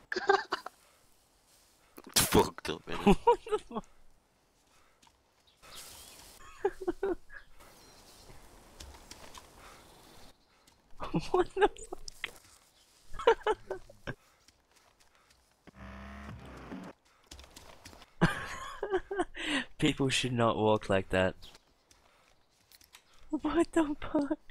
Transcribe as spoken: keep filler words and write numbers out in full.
Fucked up, innit? What the fuck? What the fuck? People should not walk like that. What the fuck?